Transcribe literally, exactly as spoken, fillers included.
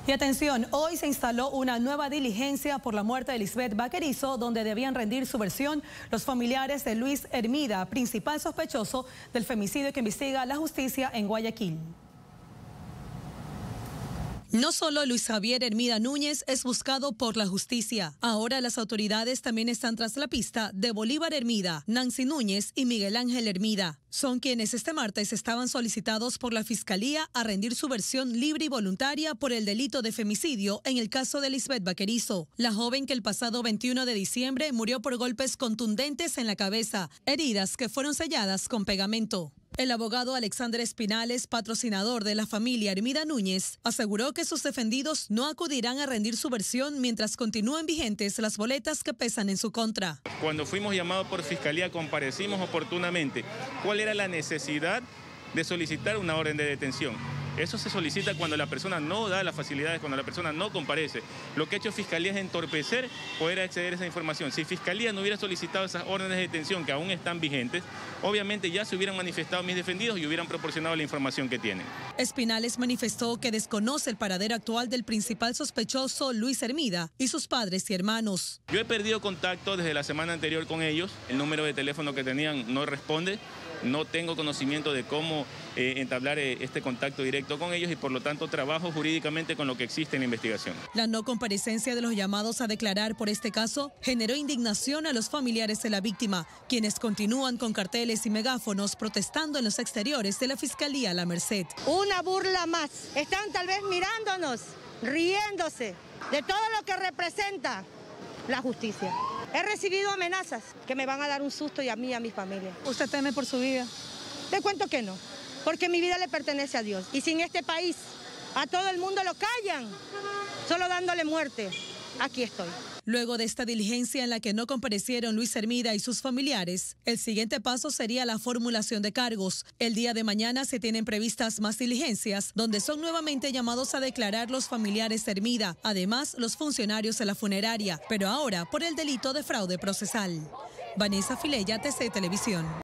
Y atención, hoy se instaló una nueva diligencia por la muerte de Lisbeth Vaquerizo, donde debían rendir su versión los familiares de Luis Hermida, principal sospechoso del femicidio que investiga la justicia en Guayaquil. No solo Luis Javier Hermida Núñez es buscado por la justicia. Ahora las autoridades también están tras la pista de Bolívar Hermida, Nancy Núñez y Miguel Ángel Hermida. Son quienes este martes estaban solicitados por la Fiscalía a rendir su versión libre y voluntaria por el delito de femicidio en el caso de Lisbeth Vaquerizo, la joven que el pasado veintiuno de diciembre murió por golpes contundentes en la cabeza, heridas que fueron selladas con pegamento. El abogado Alexander Espinales, patrocinador de la familia Hermida Núñez, aseguró que sus defendidos no acudirán a rendir su versión mientras continúen vigentes las boletas que pesan en su contra. Cuando fuimos llamados por Fiscalía comparecimos oportunamente. ¿Cuál era la necesidad de solicitar una orden de detención? Eso se solicita cuando la persona no da las facilidades, cuando la persona no comparece. Lo que ha hecho Fiscalía es entorpecer poder acceder a esa información. Si Fiscalía no hubiera solicitado esas órdenes de detención que aún están vigentes, obviamente ya se hubieran manifestado mis defendidos y hubieran proporcionado la información que tienen. Espinales manifestó que desconoce el paradero actual del principal sospechoso Luis Hermida y sus padres y hermanos. Yo he perdido contacto desde la semana anterior con ellos. El número de teléfono que tenían no responde. No tengo conocimiento de cómo eh, entablar eh, este contacto directo con ellos y por lo tanto trabajo jurídicamente con lo que existe en la investigación. La no comparecencia de los llamados a declarar por este caso generó indignación a los familiares de la víctima, quienes continúan con carteles y megáfonos protestando en los exteriores de la Fiscalía La Merced. Una burla más. Están tal vez mirándonos, riéndose de todo lo que representa la justicia. He recibido amenazas que me van a dar un susto y a mí y a mi familia. ¿Usted teme por su vida? Te cuento que no, porque mi vida le pertenece a Dios. Y si en este país a todo el mundo lo callan, solo dándole muerte, aquí estoy. Luego de esta diligencia en la que no comparecieron Luis Hermida y sus familiares, el siguiente paso sería la formulación de cargos. El día de mañana se tienen previstas más diligencias, donde son nuevamente llamados a declarar los familiares de Hermida, además los funcionarios de la funeraria, pero ahora por el delito de fraude procesal. Vanessa Filella, T C Televisión.